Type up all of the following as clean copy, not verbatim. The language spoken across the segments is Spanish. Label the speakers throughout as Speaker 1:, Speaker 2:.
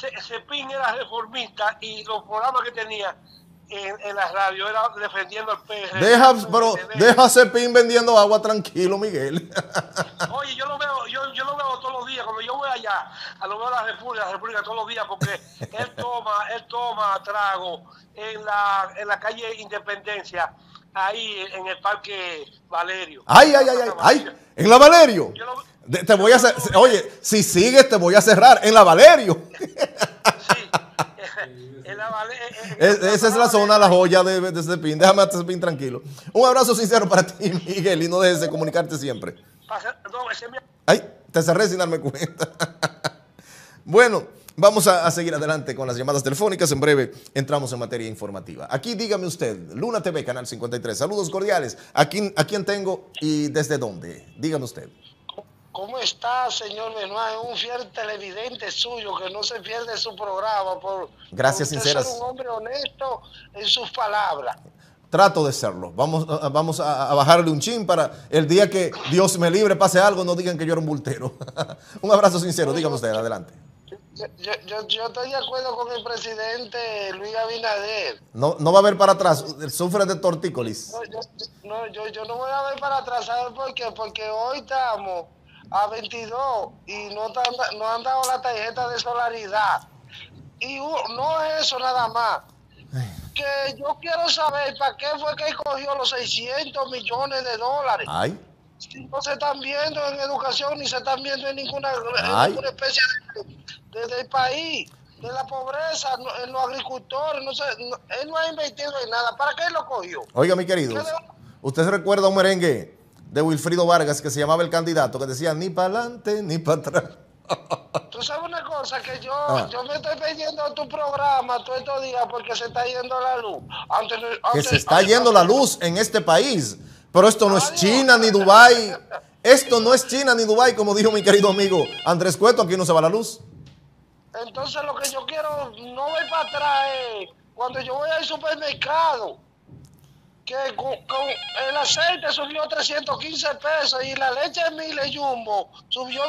Speaker 1: Cepín era reformista y los programas que tenía en la radio era defendiendo al PRD.
Speaker 2: Deja a Cepín vendiendo agua tranquilo, Miguel.
Speaker 1: Oye, yo lo veo todos los días. Cuando yo voy allá, lo veo a la República todos los días, porque él toma trago en la calle Independencia, ahí en el Parque Valerio.
Speaker 2: Ay, en la Valerio. Te voy a hacer, oye, si sigues te voy a cerrar en la Valerio.
Speaker 1: Sí.
Speaker 2: Esa es la zona, la joya de Cepín. Déjame a Cepín tranquilo. Un abrazo sincero para ti, Miguel, y no dejes de comunicarte siempre. Ay, te cerré sin darme cuenta. Bueno, vamos a seguir adelante con las llamadas telefónicas. En breve entramos en materia informativa. Aquí dígame usted, Luna TV, Canal 53. Saludos cordiales. ¿A quién tengo y desde dónde? Dígame usted.
Speaker 3: ¿Cómo está, señor Benoit? Un fiel televidente suyo que no se pierde su programa.
Speaker 2: Gracias,
Speaker 3: por
Speaker 2: sinceras.
Speaker 3: Ser un hombre honesto en sus palabras.
Speaker 2: Trato de serlo. Vamos a bajarle un chin para el día que Dios me libre, pase algo, no digan que yo era un bultero. Un abrazo sincero, dígame usted, adelante.
Speaker 3: Yo estoy de acuerdo con el presidente Luis Abinader.
Speaker 2: No va a haber para atrás, sufre de tortícolis.
Speaker 3: Yo no voy a ver para atrás, ¿sabes por qué? Porque hoy estamos a 22 y no han dado la tarjeta de solidaridad. Y no es eso nada más. Que yo quiero saber para qué fue que cogió los 600 millones de dólares.
Speaker 2: Ay.
Speaker 3: Si no se están viendo en educación ni se están viendo en ninguna especie del país, de la pobreza, en los agricultores. Él no ha invertido en nada. ¿Para qué lo cogió?
Speaker 2: Oiga, mi querido, ¿usted recuerda un merengue de Wilfrido Vargas que se llamaba El Candidato, que decía ni para adelante ni para atrás?
Speaker 3: Tú sabes una cosa, que yo me estoy perdiendo tu programa todos estos días porque se está yendo la luz.
Speaker 2: Que se está yendo la luz en este país, pero esto no es China ni Dubái. Esto no es China ni Dubái, como dijo mi querido amigo Andrés Cueto, aquí no se va la luz.
Speaker 3: Entonces lo que yo quiero, no voy para atrás, cuando yo voy al supermercado, que con el aceite subió 315 pesos y la leche de Mille Jumbo subió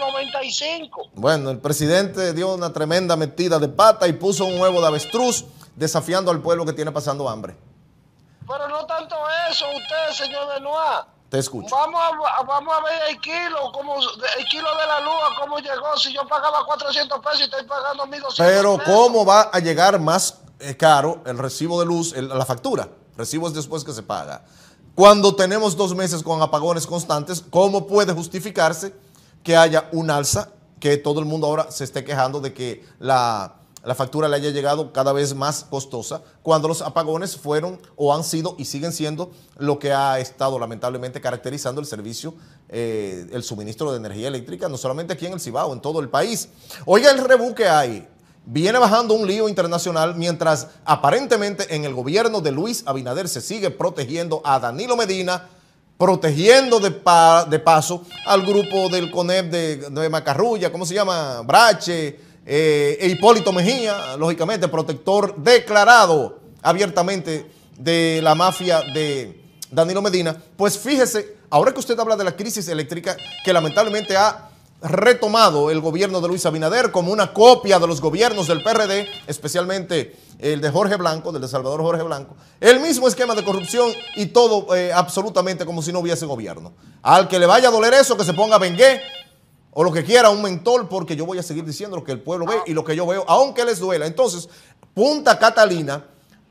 Speaker 3: 295.
Speaker 2: Bueno, el presidente dio una tremenda metida de pata y puso un huevo de avestruz desafiando al pueblo que tiene pasando hambre.
Speaker 3: Pero no tanto eso, usted, señor Benoit.
Speaker 2: Te escucho.
Speaker 3: Vamos a ver el kilo de la luz, cómo llegó. Si yo pagaba 400 pesos y estoy pagando 1.200
Speaker 2: Pero
Speaker 3: pesos.
Speaker 2: ¿cómo va a llegar más caro el recibo de luz, la factura? Recibo es después que se paga. Cuando tenemos 2 meses con apagones constantes, ¿cómo puede justificarse que haya un alza, que todo el mundo ahora se esté quejando de que la factura le haya llegado cada vez más costosa, cuando los apagones fueron o han sido y siguen siendo lo que ha estado lamentablemente caracterizando el servicio, el suministro de energía eléctrica, no solamente aquí en el Cibao, en todo el país? Oiga el rebú que hay. Viene bajando un lío internacional mientras aparentemente en el gobierno de Luis Abinader se sigue protegiendo a Danilo Medina, protegiendo de paso al grupo del CONEP de Macarrulla, ¿cómo se llama? Brache, Hipólito Mejía, lógicamente protector declarado abiertamente de la mafia de Danilo Medina. Pues fíjese, ahora que usted habla de la crisis eléctrica que lamentablemente ha retomado el gobierno de Luis Abinader como una copia de los gobiernos del PRD, especialmente el de Jorge Blanco, del de Salvador Jorge Blanco, el mismo esquema de corrupción y todo absolutamente como si no hubiese gobierno. Al que le vaya a doler eso, que se ponga bengué o lo que quiera, un mentol, porque yo voy a seguir diciendo lo que el pueblo ve y lo que yo veo, aunque les duela. Entonces, Punta Catalina,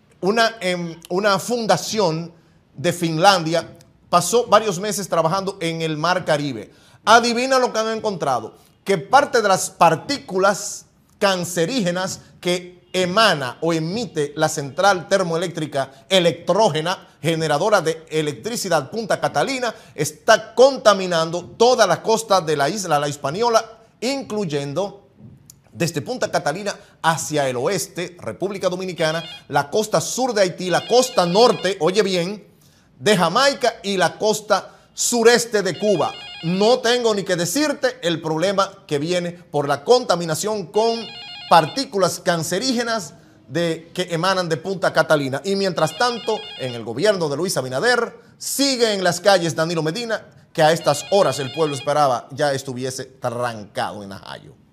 Speaker 2: una fundación de Finlandia, pasó varios meses trabajando en el Mar Caribe. Adivina lo que han encontrado, que parte de las partículas cancerígenas que emana o emite la central termoeléctrica electrógena generadora de electricidad Punta Catalina está contaminando toda la costa de la isla La Hispaniola, incluyendo desde Punta Catalina hacia el oeste, República Dominicana, la costa sur de Haití, la costa norte, oye bien, de Jamaica y la costa sureste de Cuba. No tengo ni que decirte el problema que viene por la contaminación con partículas cancerígenas que emanan de Punta Catalina. Y mientras tanto, en el gobierno de Luis Abinader, sigue en las calles Danilo Medina, que a estas horas el pueblo esperaba ya estuviese trancado en Najayo.